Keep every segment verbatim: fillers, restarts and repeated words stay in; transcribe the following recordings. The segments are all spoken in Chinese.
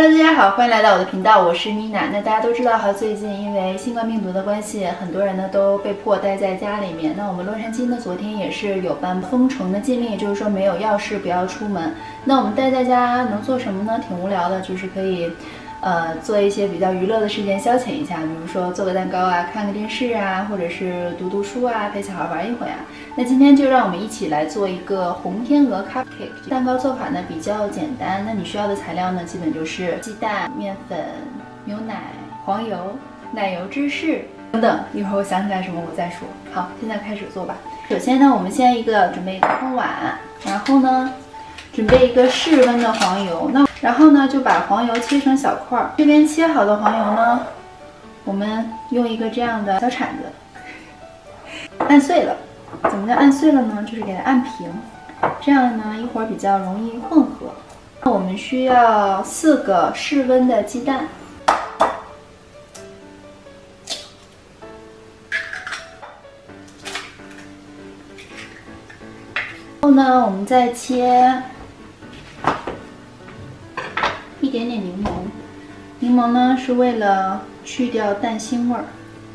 Hello， 大家好，欢迎来到我的频道，我是妮娜。那大家都知道哈，最近因为新冠病毒的关系，很多人呢都被迫待在家里面。那我们洛杉矶呢，昨天也是有颁封城的禁令，也就是说没有钥匙不要出门。那我们待在家能做什么呢？挺无聊的，就是可以。 呃，做一些比较娱乐的事件消遣一下，比如说做个蛋糕啊，看个电视啊，或者是读读书啊，陪小孩玩一会啊。那今天就让我们一起来做一个红天鹅 cupcake。蛋糕做法呢比较简单，那你需要的材料呢，基本就是鸡蛋、面粉、牛奶、黄油、奶油、芝士等等。一会儿我想起来什么我再说。好，现在开始做吧。首先呢，我们先一个准备一个空碗，然后呢。 准备一个室温的黄油，那然后呢就把黄油切成小块儿。这边切好的黄油呢，我们用一个这样的小铲子按碎了。怎么叫按碎了呢？就是给它按平，这样呢一会儿比较容易混合。那我们需要四个室温的鸡蛋。 然后呢，我们再切一点点柠檬，柠檬呢是为了去掉蛋腥味儿。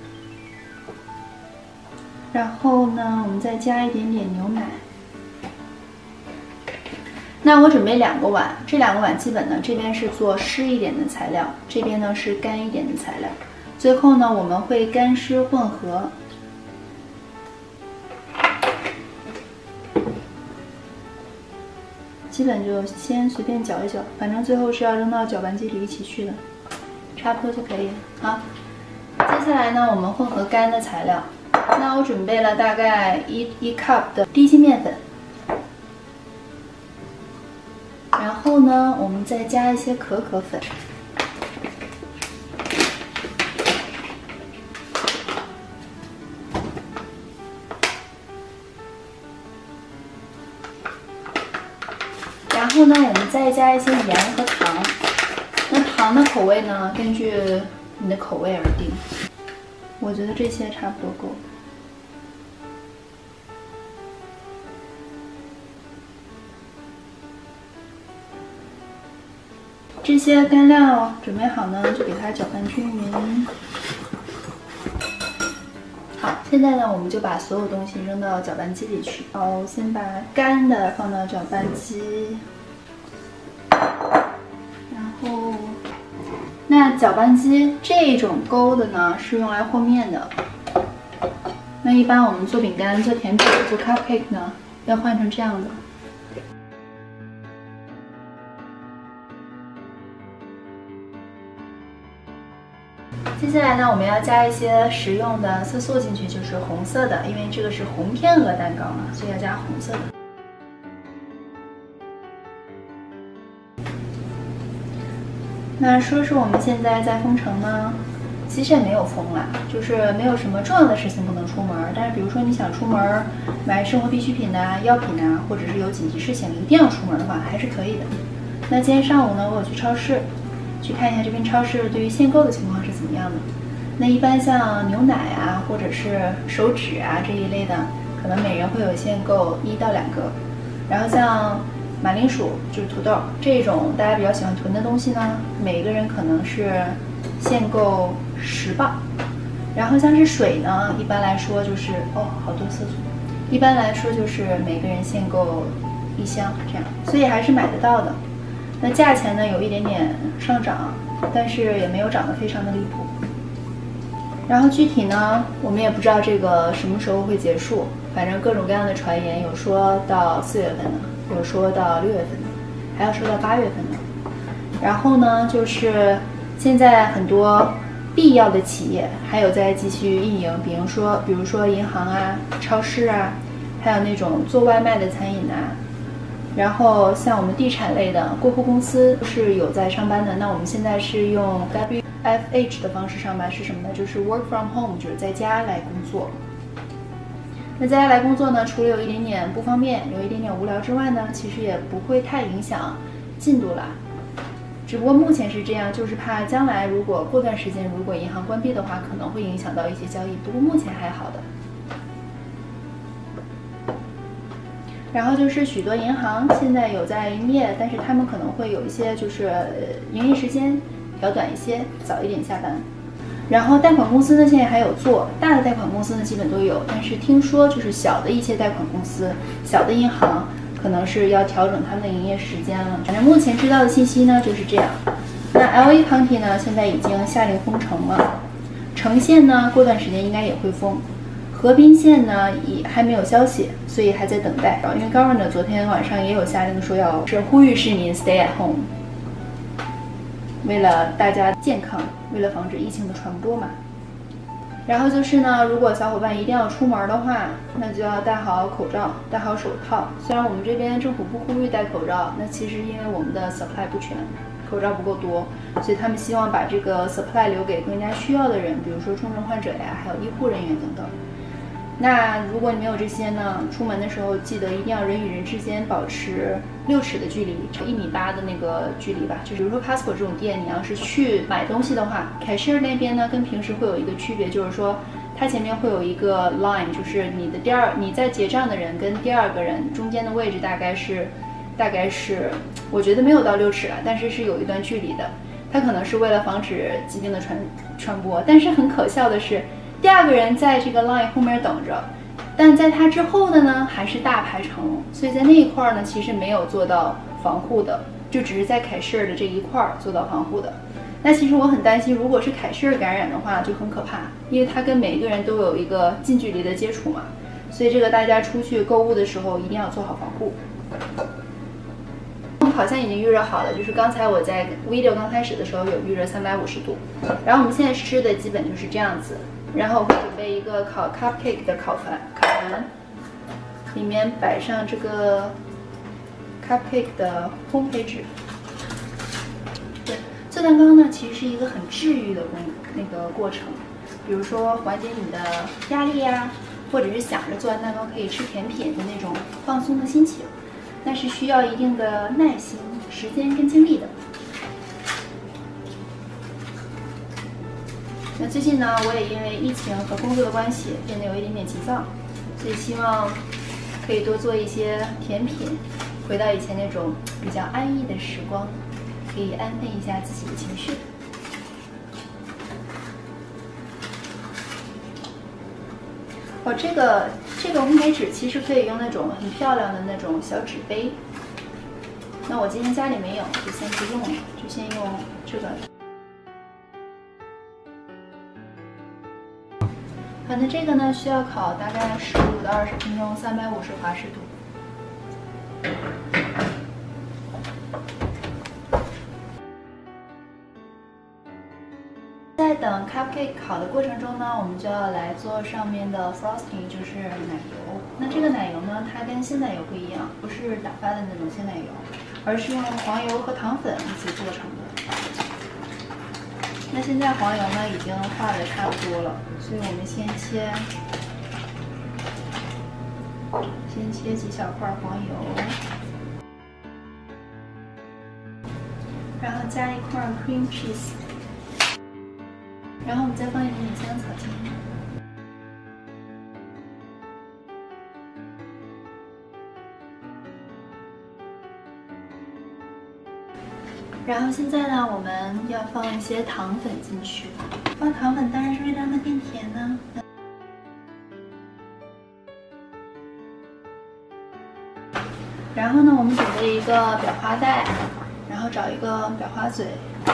然后呢，我们再加一点点牛奶。那我准备两个碗，这两个碗基本呢，这边是做湿一点的材料，这边呢是干一点的材料。最后呢，我们会干湿混合。 基本就先随便搅一搅，反正最后是要扔到搅拌机里一起去的，差不多就可以了。好，接下来呢，我们混合干的材料。那我准备了大概一一 cup 的低筋面粉，然后呢，我们再加一些可可粉。 然后呢，我们再加一些盐和糖。那糖的口味呢，根据你的口味而定。我觉得这些差不多够。这些干料准备好呢，就给它搅拌均匀。好，现在呢，我们就把所有东西扔到搅拌机里去。好，先把干的放到搅拌机。 然后，那搅拌机这种钩的呢是用来和面的。那一般我们做饼干、做甜品、做 cupcake 呢，要换成这样的。接下来呢，我们要加一些食用的色素进去，就是红色的，因为这个是红天鹅蛋糕嘛，所以要加红色的。 那说是我们现在在封城呢，其实也没有封啦，就是没有什么重要的事情不能出门。但是比如说你想出门买生活必需品呐、药品呐，或者是有紧急事情一定要出门的话，还是可以的。那今天上午呢，我有去超市去看一下这边超市对于限购的情况是怎么样的。那一般像牛奶啊，或者是手纸啊这一类的，可能每人会有限购一到两个。然后像 马铃薯就是土豆这种大家比较喜欢囤的东西呢，每个人可能是限购十磅。然后像是水呢，一般来说就是哦，好多色素，一般来说就是每个人限购一箱这样，所以还是买得到的。那价钱呢有一点点上涨，但是也没有涨得非常的离谱。然后具体呢，我们也不知道这个什么时候会结束，反正各种各样的传言，有说到四月份的。 有说到六月份的，还要说到八月份的。然后呢，就是现在很多必要的企业还有在继续运营，比如说，比如说银行啊、超市啊，还有那种做外卖的餐饮啊。然后像我们地产类的过户公司是有在上班的。那我们现在是用 W F H 的方式上班，是什么呢？就是 work from home， 就是在家来工作。 那在家来工作呢，除了有一点点不方便，有一点点无聊之外呢，其实也不会太影响进度啦。只不过目前是这样，就是怕将来如果过段时间如果银行关闭的话，可能会影响到一些交易。不过目前还好的。 然后就是许多银行现在有在营业，但是他们可能会有一些就是营业时间比较短一些，早一点下班。然后贷款公司呢现在还有做，大的贷款公司呢基本都有，但是听说就是小的一些贷款公司、小的银行可能是要调整他们的营业时间了。反正目前知道的信息呢就是这样。那 L A County 呢现在已经下令封城了，城县呢过段时间应该也会封。河滨县呢也还没有消息，所以还在等待。因为 Governor 昨天晚上也有下令说要是呼吁市民 stay at home， 为了大家健康，为了防止疫情的传播嘛。然后就是呢，如果小伙伴一定要出门的话，那就要戴好口罩，戴好手套。虽然我们这边政府不呼吁戴口罩，那其实因为我们的 supply 不全，口罩不够多，所以他们希望把这个 supply 留给更加需要的人，比如说重症患者呀，还有医护人员等等。那如果你没有这些呢，出门的时候记得一定要人与人之间保持六尺的距离，一米八的那个距离吧。就比如说 Costco 这种店，你要是去买东西的话 ，cashier 那边呢跟平时会有一个区别，就是说它前面会有一个 line， 就是你的第二你在结账的人跟第二个人中间的位置大概是大概是，我觉得没有到六尺啊，但是是有一段距离的。它可能是为了防止疾病的传传播，但是很可笑的是。第二个人在这个 line 后面等着，但在他之后的呢，还是大排长龙，所以在那一块呢，其实没有做到防护的，就只是在凯士尔的这一块做到防护的。那其实我很担心，如果是凯士尔感染的话，就很可怕，因为他跟每一个人都有一个近距离的接触嘛，所以这个大家出去购物的时候一定要做好防护。我们烤箱已经预热好了，就是刚才我在 video 刚开始的时候有预热三百五十度，然后我们现在吃的基本就是这样子。然后我会准备一个烤 cupcake 的烤盘，烤盘里面摆上这个 cupcake 的烘焙纸。对，做蛋糕呢，其实是一个很治愈的工那个过程。比如说缓解你的压力呀、啊，或者是想着做完蛋糕可以吃甜品的那种放松的心情，那是需要一定的耐心、时间跟精力的。那最近呢，我也因为疫情和工作的关系变得有一点点急躁，所以希望可以多做一些甜品，回到以前那种比较安逸的时光，可以安慰一下自己的情绪。哦，这个这个烘焙纸其实可以用那种很漂亮的那种小纸杯。那我今天家里没有，就先不用了，就先用这个。反正这个呢，需要烤大概十五到二十分钟，三百五十华氏度。在等 cupcake 烤的过程中呢，我们就要来做上面的 frosting， 就是奶油。那这个奶油呢，它跟鲜奶油不一样，不是打发的那种鲜奶油，而是用黄油和糖粉一起做成的。那现在黄油呢已经化的差不多了，所以我们先切，先切几小块黄油，然后加一块 cream cheese， 然后我们再放一点点香草进去。然后现在呢，我们要放一些糖粉进去。放糖粉当然是为了让它变甜呢。然后呢，我们准备一个裱花袋，然后找一个裱花嘴。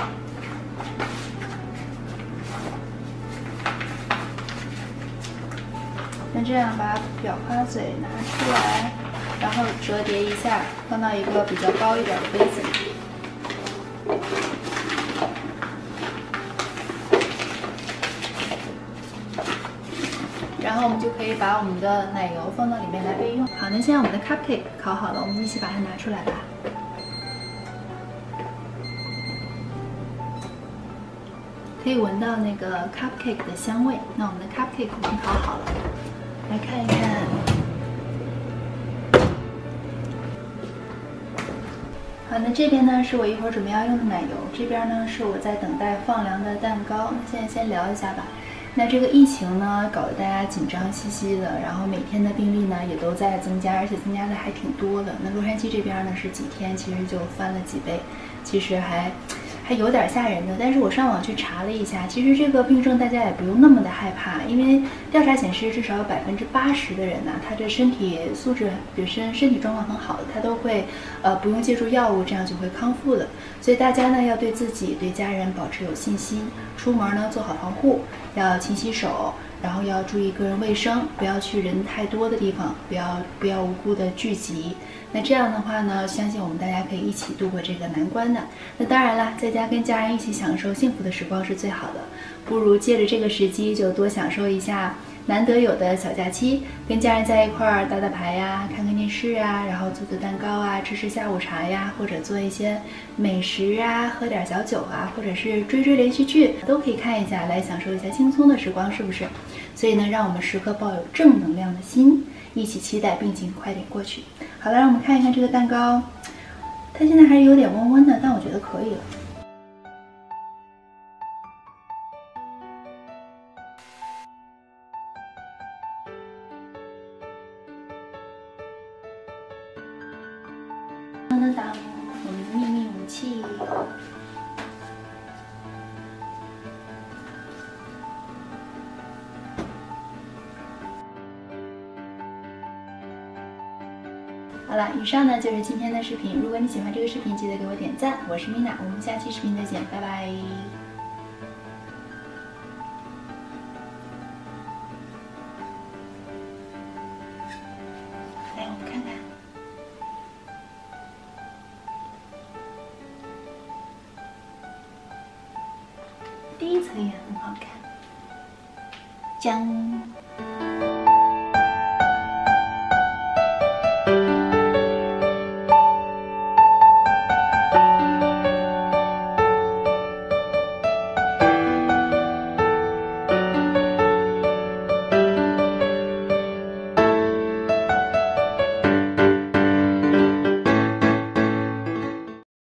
那这样把裱花嘴拿出来，然后折叠一下，放到一个比较高一点的杯子里。然后我们就可以把我们的奶油放到里面来备用。好，那现在我们的 cupcake 烤好了，我们一起把它拿出来吧。可以闻到那个 cupcake 的香味。那我们的 cupcake 已经烤好了，来看一看。好，那这边呢是我一会儿准备要用的奶油，这边呢是我在等待放凉的蛋糕。那现在先聊一下吧。 那这个疫情呢，搞得大家紧张兮兮的，然后每天的病例呢也都在增加，而且增加的还挺多的。那洛杉矶这边呢是几天其实就翻了几倍，其实还还有点吓人的。但是我上网去查了一下，其实这个病症大家也不用那么的害怕，因为调查显示至少有百分之八十的人呢、啊，他的身体素质本身身体状况很好的，他都会呃不用借助药物，这样就会康复的。所以大家呢要对自己对家人保持有信心，出门呢做好防护，要勤洗手，然后要注意个人卫生，不要去人太多的地方，不要不要无故的聚集。那这样的话呢，相信我们大家可以一起度过这个难关的。那当然啦，在家跟家人一起享受幸福的时光是最好的，不如借着这个时机就多享受一下难得有的小假期，跟家人在一块儿打打牌呀，看看电视啊，然后做做蛋糕啊，吃吃下午茶呀，或者做一些美食啊，喝点小酒啊，或者是追追连续剧，都可以看一下，来享受一下轻松的时光，是不是？所以呢，让我们时刻抱有正能量的心，一起期待病情快点过去。好了，让我们看一看这个蛋糕，它现在还是有点温温的，但我觉得可以了。当当当，我们的秘密武器。好了，以上呢就是今天的视频。如果你喜欢这个视频，记得给我点赞。我是米娜，我们下期视频再见，拜拜。来，我们看看，第一层也很好看，姜。